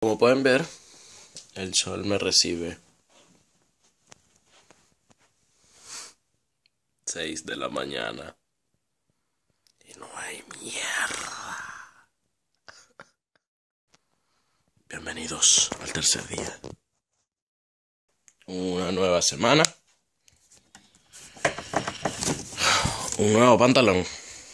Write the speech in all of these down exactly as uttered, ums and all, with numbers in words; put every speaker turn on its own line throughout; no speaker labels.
Como pueden ver, el sol me recibe. seis de la mañana. Y no hay mierda. Bienvenidos al tercer día. Una nueva semana. Un nuevo pantalón.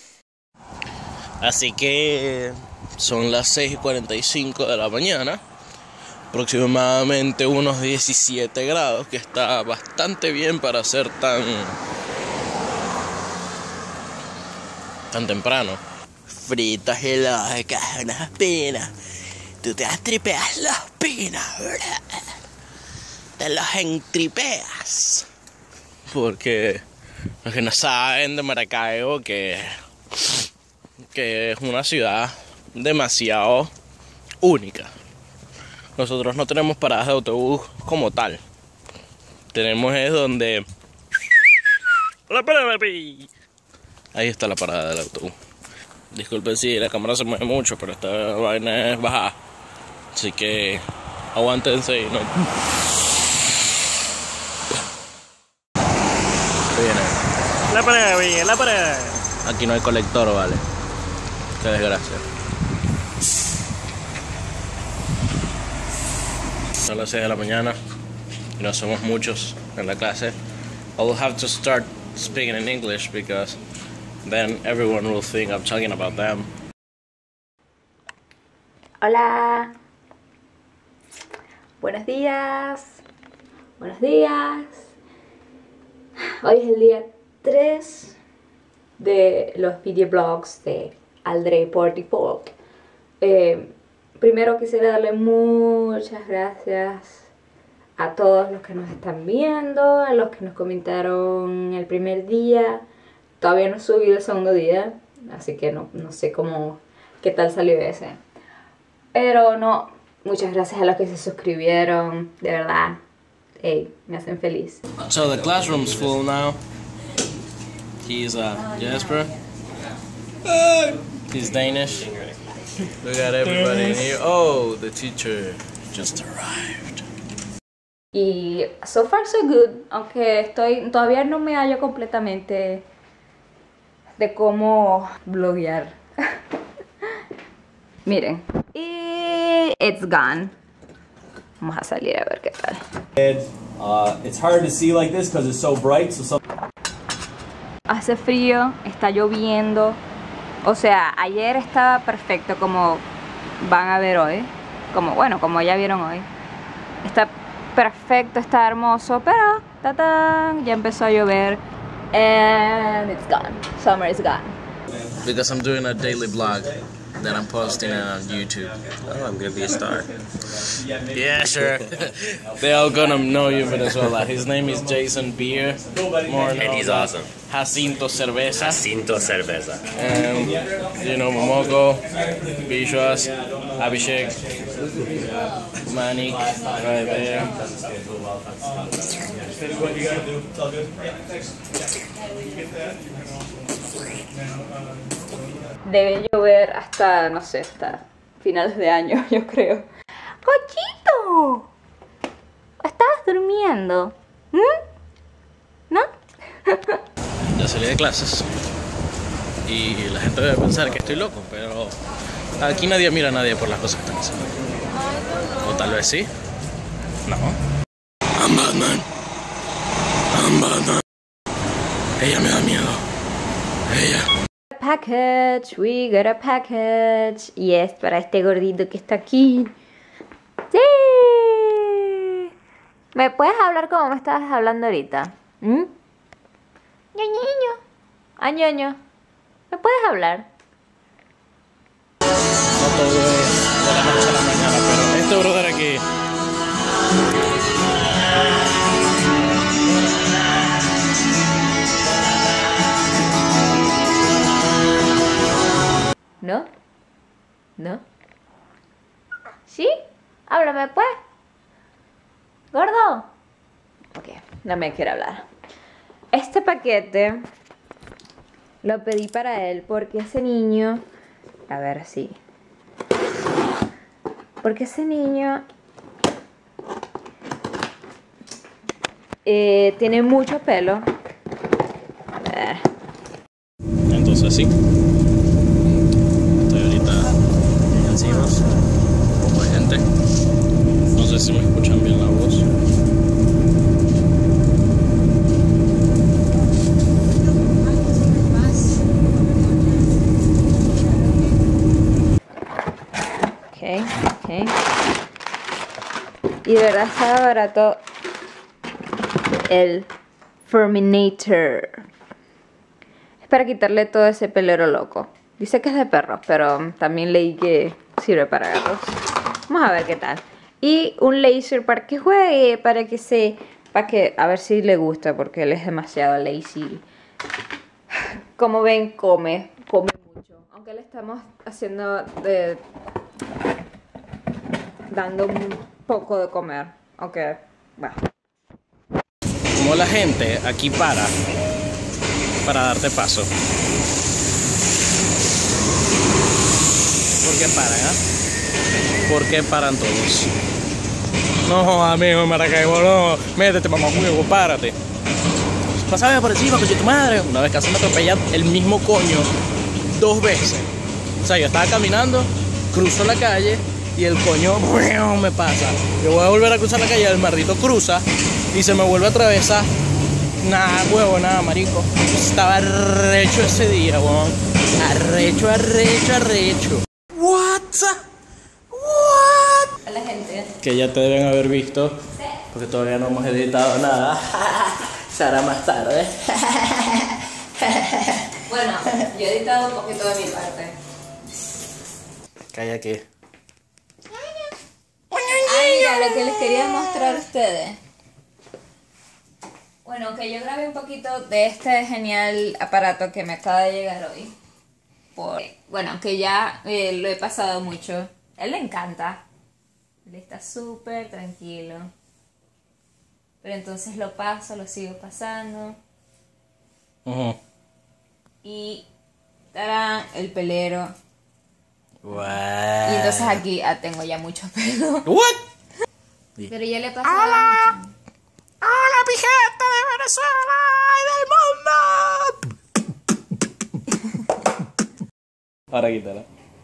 Así que son las seis y cuarenta y cinco de la mañana. Aproximadamente unos diecisiete grados, que está bastante bien para ser tan tan temprano. Fritas lógicas, unas pinas. Tú te tripeas las pinas, ¿verdad? Te las entripeas. Porque los que no saben de Maracaibo, que, que es una ciudad demasiado única. Nosotros no tenemos paradas de autobús como tal. Tenemos es donde... Ahí está la parada del autobús. Disculpen si la cámara se mueve mucho, pero esta vaina es baja. Así que aguántense y no... Viene.
La pared, la pared.
Aquí no hay colector, vale. Qué desgracia. Son las seis de la mañana y no somos muchos en la clase. I will have to start speaking in English because then everyone will think I'm talking about them.
Hola. Buenos días. Buenos días. Hoy es el día tres de los videoblogs de Aldre Portifolk. Eh, primero quisiera darle muchas gracias a todos los que nos están viendo, a los que nos comentaron el primer día. Todavía no he subido el segundo día, así que no, no sé cómo, qué tal salió ese. Pero no, muchas gracias a los que se suscribieron, de verdad. Hey, me hacen feliz.
So the classroom's full now. He's uh, Jasper. He's Danish. We got everybody in here. Oh, the teacher just arrived.
Y so far so good, aunque estoy todavía no me hallo completamente de cómo bloguear. Miren, y it's gone. Vamos a salir a ver qué tal.
Uh, it's hard to see like this because it's so bright. So some...
Hace frío, está lloviendo. O sea, ayer estaba perfecto, como van a ver hoy. Como, bueno, como ya vieron hoy. Está perfecto, está hermoso, pero ¡tatán! Ya empezó a llover. And it's gone. Summer is gone.
Because I'm doing a daily vlog that I'm posting on YouTube. Oh, I'm gonna be a star. Yeah, sure. They're all gonna know you in Venezuela. His name is Jason Beer. More
And he's awesome.
Jacinto Cerveza.
Jacinto Cerveza.
And, you know, Momoko, Bishwas, Abhishek, Manik, right there.
Debe llover hasta, no sé, hasta finales de año, yo creo. ¡Cochito! ¿Estabas durmiendo? ¿Mm? ¿No?
Ya salí de clases y la gente debe pensar que estoy loco, pero aquí nadie mira a nadie por las cosas que están haciendo. O tal vez sí. No. I'm Batman. I'm Batman. Ella me da miedo. Ella.
Package, we got a package. Y es para este gordito que está aquí. ¡Sí! ¿Me puedes hablar como me estabas hablando ahorita? ¿Mm? Ñoñiño. Ah, ñoño. ¿Me puedes hablar?
No todo es de la noche a la mañana, pero este brother aquí.
¿No? ¿No? ¿Sí? Háblame pues. ¿Gordo? Ok, no me quiere hablar. Este paquete lo pedí para él porque ese niño... A ver, sí. Porque ese niño eh, tiene mucho pelo. A ver.
Entonces sí. Estoy ahorita en el Ciros. Un poco de gente. No sé si me escuchan bien la voz.
Ok, ok. Y de verdad estaba barato el Furminator. Es para quitarle todo ese pelero loco. Dice que es de perros, pero también leí que sirve para gatos. Vamos a ver qué tal. Y un laser para que juegue, para que se... Para que... A ver si le gusta, porque él es demasiado lazy. Como ven, come. Come mucho. Aunque le estamos haciendo de... dando un poco de comer. Aunque... va.
Como la gente aquí para para darte paso. ¿Por qué paran, ah? ¿eh? ¿Por qué paran todos? No, amigo, Maracaibo, no. Métete, mamá huevo, párate. Pásame por encima, coño, tu madre. Una vez casi me atropella el mismo coño dos veces. O sea, yo estaba caminando, cruzo la calle y el coño me pasa. Yo voy a volver a cruzar la calle, el maldito cruza y se me vuelve a atravesar. Nada, huevo, nada, marico. Estaba arrecho ese día, weón. Arrecho, arrecho, arrecho. What? What?
A la gente.
Que ya te deben haber visto. Sí. Porque todavía no hemos editado nada. Será más tarde.
Bueno, yo he editado un poquito de mi parte.
Calla aquí.
Ay, mira, lo que les quería mostrar a ustedes. Bueno, que yo grabé un poquito de este genial aparato que me acaba de llegar hoy. Por, bueno, que ya eh, lo he pasado mucho. A él le encanta. Él está súper tranquilo. Pero entonces lo paso, lo sigo pasando.
Uh-huh.
Y tarán, el pelero.
What?
Y entonces aquí ah, tengo ya mucho pelo.
What?
Pero ya le pasó mucho.
¡Hola, mi gente de Venezuela y del mundo! Ahora quítala.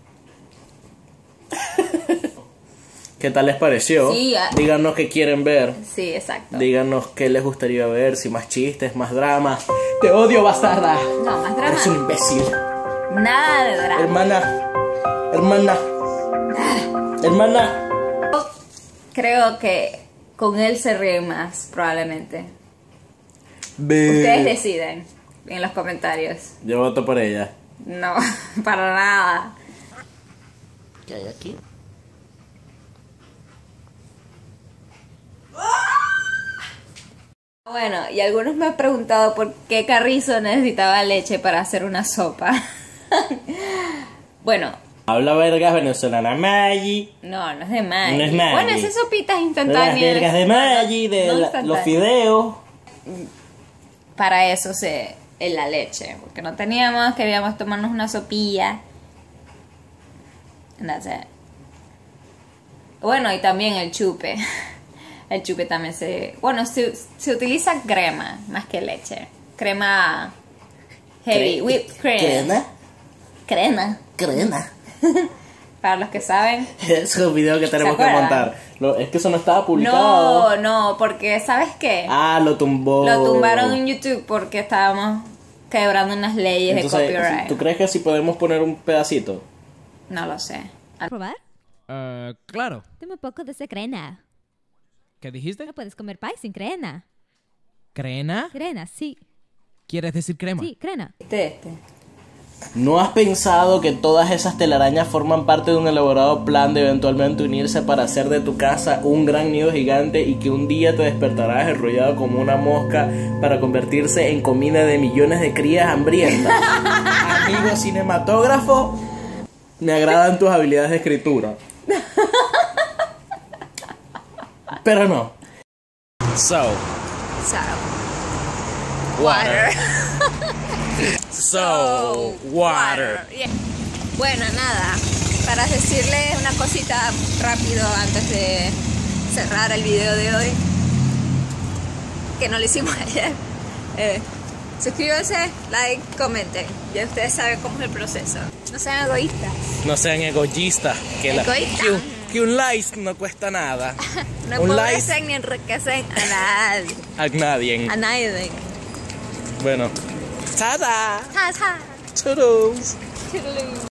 ¿Qué tal les pareció?
Sí, a...
Díganos qué quieren ver.
Sí, exacto.
Díganos qué les gustaría ver, si más chistes, más drama. ¡Te odio, bastarda!
No, más drama.
Eres un imbécil.
Nada de drama.
Hermana. Hermana. Hermana.
Creo que con él se ríe más, probablemente.
Be...
Ustedes deciden en los comentarios.
Yo voto por ella.
No, para nada.
¿Qué hay aquí?
Bueno, y algunos me han preguntado por qué Carrizo necesitaba leche para hacer una sopa. Bueno.
Habla vergas venezolana Maggi.
No, no es de Maggi.
No es Maggi.
Bueno, esas sopitas instantáneas.
Las vergas de Maggi, de
no
la, los fideos.
Para eso se en la leche, porque no teníamos, queríamos tomarnos una sopilla. That's it. Bueno, y también el chupe. El chupe también se... Bueno, se, se utiliza crema más que leche. Crema heavy,
Cre
whipped cream.
¿Crema?
Crema.
Crema.
Para los que saben.
Es un video que tenemos que montar. Lo, es que eso no estaba
No,
publicado.
no, porque ¿sabes qué?
Ah, lo tumbó.
Lo tumbaron en YouTube porque estábamos quebrando unas leyes
Entonces,
de copyright.
¿tú crees que si podemos poner un pedacito?
No lo sé.
¿Probar?
Uh, claro.
Dame un poco de esa crema.
¿Qué dijiste?
No puedes comer pie sin crema.
¿Crena?
Crema, sí.
¿Quieres decir crema?
Sí, crema.
Este, este.
¿No has pensado que todas esas telarañas forman parte de un elaborado plan de eventualmente unirse para hacer de tu casa un gran nido gigante y que un día te despertarás enrollado como una mosca para convertirse en comida de millones de crías hambrientas? Amigo cinematógrafo, me agradan tus habilidades de escritura. Pero no. So.
So.
Water. So, water.
Yeah. Bueno, nada. para decirles una cosita rápido antes de cerrar el video de hoy, que no lo hicimos ayer. Eh, suscríbanse, like, comenten. Ya ustedes saben cómo es el proceso. No sean egoístas.
No sean egoístas. Que, la-
Egoísta.
que, un, que un like no cuesta nada.
No
Un
empobrecen
like
ni enriquecen a nadie.
a nadie.
A nadie.
Bueno. ¡Tada!
Ta, ta.
Toodles.
Toodaloo.